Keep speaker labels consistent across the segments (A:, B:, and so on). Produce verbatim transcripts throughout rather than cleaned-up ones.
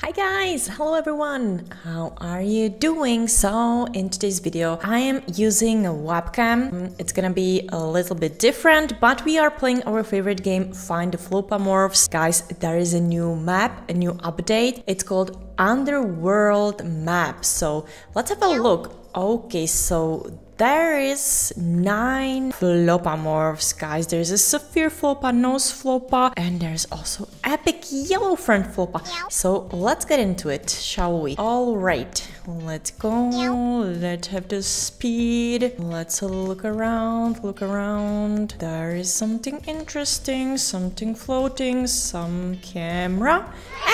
A: Hi guys, hello everyone, how are you doing? So in today's video I am using a webcam. It's gonna be a little bit different, but we are playing our favorite game, Find the Floppa Morphs. Guys, there is a new map, a new update. It's called Underworld Map, so let's have a look. Okay, so there is nine Floppa morphs, guys. There's a Sapphire Floppa, Nose Floppa, and there's also EPiC Yellow Friend Floppa. So let's get into it, shall we? All right, let's go. Let's have the speed. Let's look around, look around. There is something interesting, something floating, some camera.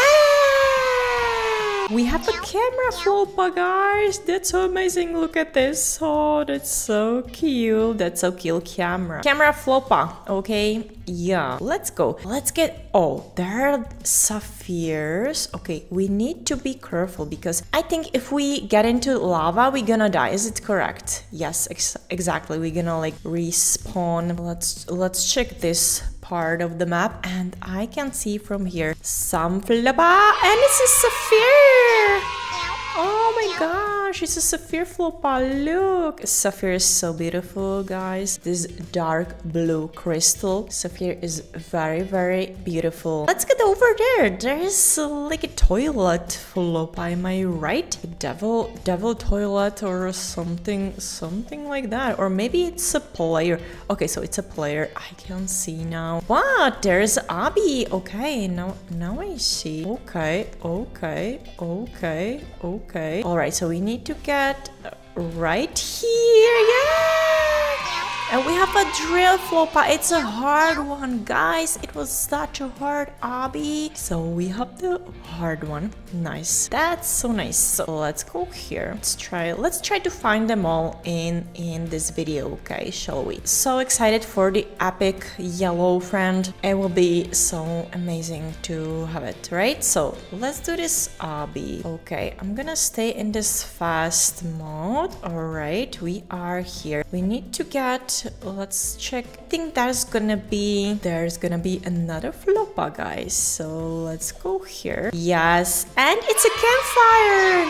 A: We have a camera Floppa, guys. That's so amazing. Look at this. Oh, that's so cute. That's so cute. Camera. Camera Floppa. Okay. Yeah. Let's go. Let's get... Oh, there are sapphires. Okay. We need to be careful because I think if we get into lava, we're gonna die. Is it correct? Yes, ex exactly. We're gonna like respawn. Let's, let's check this part of the map, and I can see from here some Floppa, and it's a sapphire. Oh my gosh, it's a sapphire Floppa. Look, sapphire is so beautiful, guys. This dark blue crystal sapphire is very very beautiful. Let's get over there. There is uh, like a toilet Floppa, am I right? Devil devil toilet or something something like that, or maybe it's a player. Okay, so it's a player. I can see now. What? There's Abby. Okay, now now I see. Okay, okay, okay, okay. Okay. All right, so we need to get right here. Yeah. And we have a drill Floppa. It's a hard one, guys. It was such a hard obby. So we have the hard one. Nice. That's so nice. So let's go here. Let's try. Let's try to find them all in in this video. Okay, shall we? So excited for the EPiC Yellow Friend. It will be so amazing to have it, right? So let's do this obby. Okay, I'm gonna stay in this fast mode. All right, we are here. We need to get. Let's check. I think there's gonna be there's gonna be another Floppa, guys. So let's go here. Yes, and it's a campfire.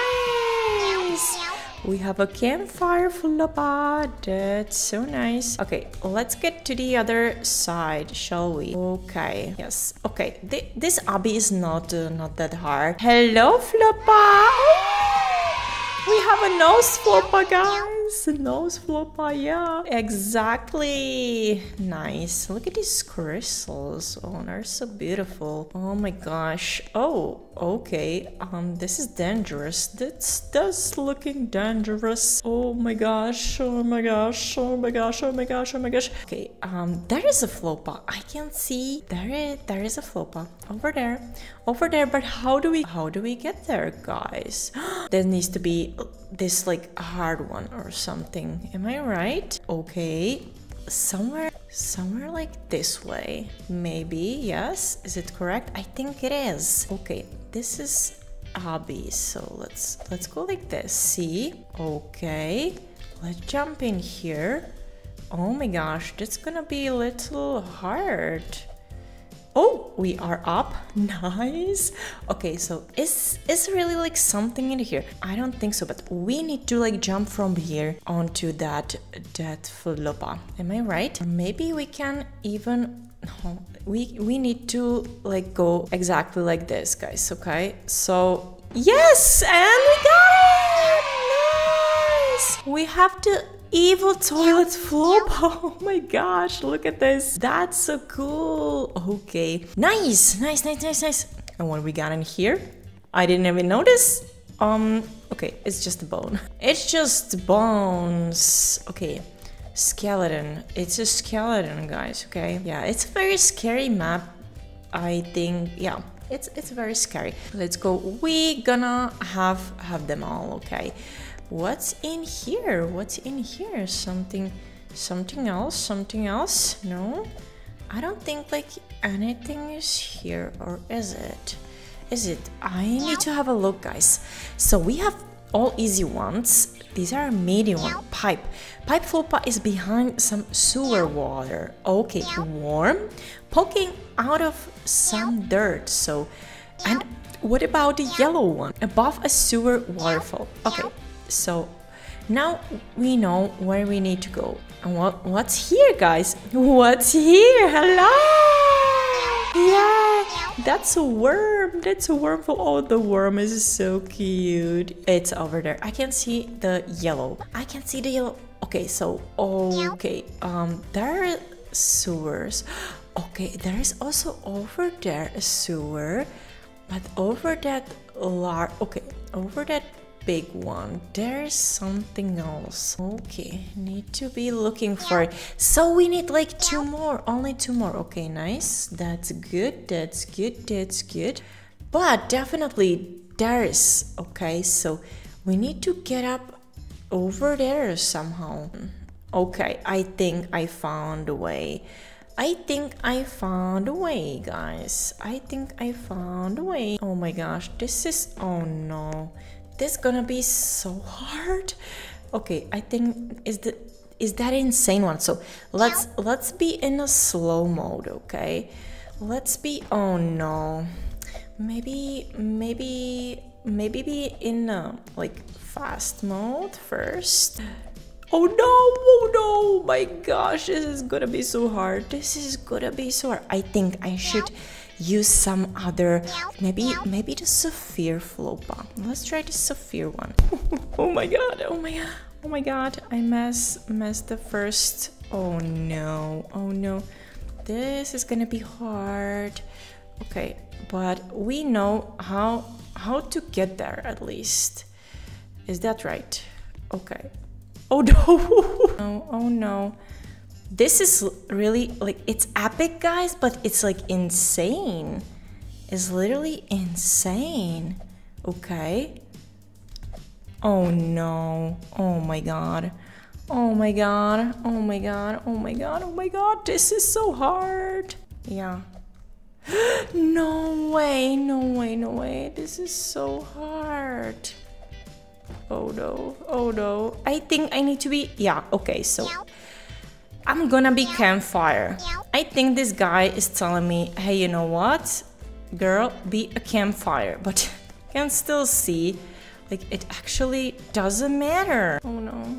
A: Nice. We have a campfire Floppa. That's so nice. Okay, let's get to the other side, shall we? Okay. Yes. Okay. Th this obby is not uh, not that hard. Hello, Floppa. Oh, we have a nose Floppa, guys. Nose Floppa, yeah, exactly. Nice. Look at these crystals. Oh, they're so beautiful. Oh my gosh. Oh, okay. Um, this is dangerous. That's that's looking dangerous. Oh my gosh. Oh my gosh. Oh my gosh. Oh my gosh. Oh my gosh. Okay. Um, there is a Floppa. I can see there is there is a Floppa over there, over there. But how do we how do we get there, guys? There needs to be this like hard one or something. Am I right? Okay, somewhere somewhere like this way, maybe. Yes, is it correct? I think it is. Okay, this is obby, so let's let's go like this. See? Okay, let's jump in here. Oh my gosh, that's gonna be a little hard. Oh, we are up. Nice. Okay, so is is really like something in here? I don't think so, but we need to like jump from here onto that that Floppa. Am I right? Or maybe we can even no, we we need to like go exactly like this, guys. Okay, so yes, and we got it. Nice. We have to evil toilet Floppa. Oh my gosh, look at this. That's so cool. Okay, nice, nice, nice, nice, nice. And what we got in here? I didn't even notice. Um, okay, it's just a bone. It's just bones. Okay, skeleton. It's a skeleton, guys. Okay, yeah, it's a very scary map. I think, yeah, it's it's very scary. Let's go. We gonna have have them all. Okay. What's in here? What's in here? Something, something else, something else? No, I don't think like anything is here, or is it? Is it? I need to have a look, guys. So we have all easy ones. These are medium one. Pipe. Pipe Floppa is behind some sewer water. Okay, warm. Poking out of some dirt. So, and what about the yellow one? Above a sewer waterfall. Okay, so now we know where we need to go. And what what's here, guys? What's here? Hello! Yeah, that's a worm. That's a worm. For oh, the worm is so cute. It's over there. I can see the yellow. I can see the yellow. Okay, so okay. Um, there are sewers. Okay, there is also over there a sewer, but over that large. Okay, over that big one there's something else. Okay, need to be looking for it. So we need like two more, only two more. Okay, nice, that's good, that's good, that's good. But definitely there's, okay, so we need to get up over there somehow. Okay, I think I found a way. I think I found a way, guys. I think I found a way. Oh my gosh, this is, oh no, this is gonna be so hard. Okay, I think is the is that insane one. So let's let's be in a slow mode, okay? Let's be, oh no, maybe maybe maybe be in a like fast mode first. Oh no, oh no, my gosh, this is gonna be so hard. This is gonna be so hard. I think I should use some other, maybe maybe the Sapphire Floppa. Let's try the Sapphire one. Oh my god, oh my god, oh my god, I mess messed the first. Oh no, oh no, this is gonna be hard. Okay, but we know how how to get there at least. Is that right? Okay. Oh no. No, oh no. This is really like, it's epic, guys, but it's like insane. It's literally insane. Okay. Oh no. Oh my god. Oh my god. Oh my god. Oh my god. Oh my god. This is so hard. Yeah. No way. No way. No way. This is so hard. Oh no. Oh no. I think I need to be, yeah, okay, so I'm gonna be campfire. I think this guy is telling me, hey, you know what? Girl, be a campfire. But I can still see, like, it actually doesn't matter. Oh no.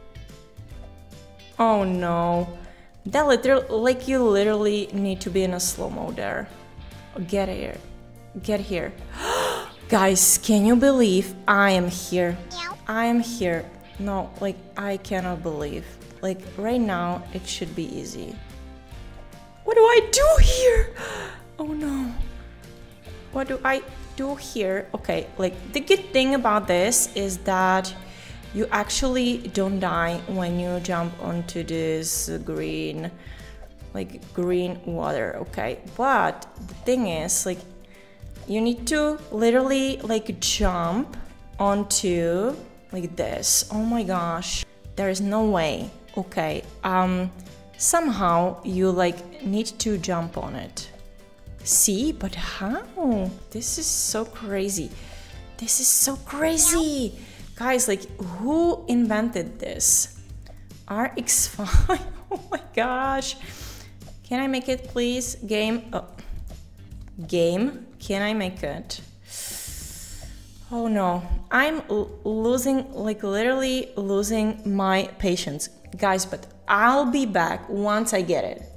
A: Oh no. That literally, like, you literally need to be in a slow-mo there. Get here. Get here. Guys, can you believe I am here? I am here. No, like, I cannot believe. Like, right now, it should be easy. What do I do here? Oh no. What do I do here? Okay, like, the good thing about this is that you actually don't die when you jump onto this green, like, green water, okay? But the thing is, like, you need to literally, like, jump onto, like, this. Oh my gosh. There is no way. Okay, um, somehow you like need to jump on it. See, but how? This is so crazy. This is so crazy. Guys, like, who invented this? R X five? Oh my gosh. Can I make it, please? Game, oh. Game, can I make it? Oh no, I'm losing, like, literally losing my patience. Guys, but I'll be back once I get it.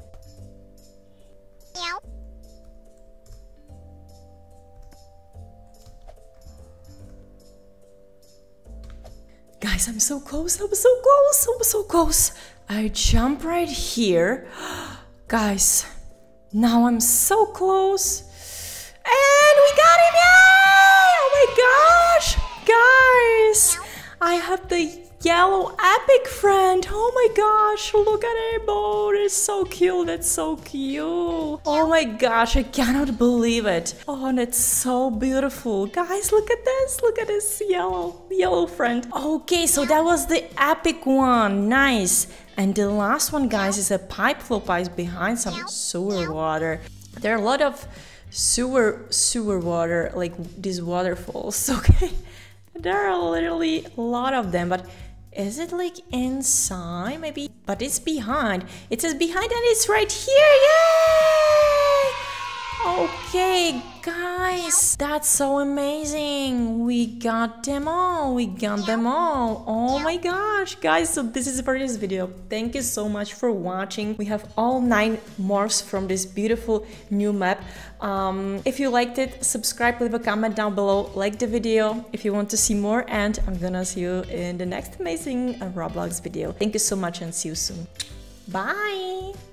A: Guys, I'm so close, I'm so close, I'm so close. I jump right here. Guys, now I'm so close. And we got him, yay! Oh my gosh! Guys, I have the yellow epic friend. Oh my gosh, look at him. Oh, that's so cute. That's so cute. Oh my gosh, I cannot believe it. Oh, that's so beautiful. Guys, look at this. Look at this yellow, yellow friend. Okay, so that was the epic one. Nice. And the last one, guys, is a pipe Floppa is behind some sewer water. There are a lot of sewer, sewer water, like these waterfalls, okay? There are literally a lot of them, but is it like inside maybe? But it's behind. It says behind and it's right here. Yay! Okay, guys, that's so amazing. We got them all. We got them all. Oh my gosh, guys. So this is for this video. Thank you so much for watching. We have all nine morphs from this beautiful new map. Um, if you liked it, subscribe, leave a comment down below, like the video if you want to see more, and I'm gonna see you in the next amazing uh, Roblox video. Thank you so much and see you soon. Bye.